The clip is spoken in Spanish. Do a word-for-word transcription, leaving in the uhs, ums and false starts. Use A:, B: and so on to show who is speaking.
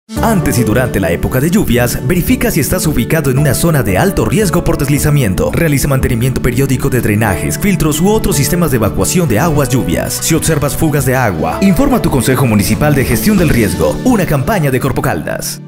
A: Antes y durante la época de lluvias, verifica si estás ubicado en una zona de alto riesgo por deslizamiento. Realiza mantenimiento periódico de drenajes, filtros u otros sistemas de evacuación de aguas lluvias. Si observas fugas de agua, informa a tu Consejo Municipal de Gestión del Riesgo, una campaña de Corpo Caldas.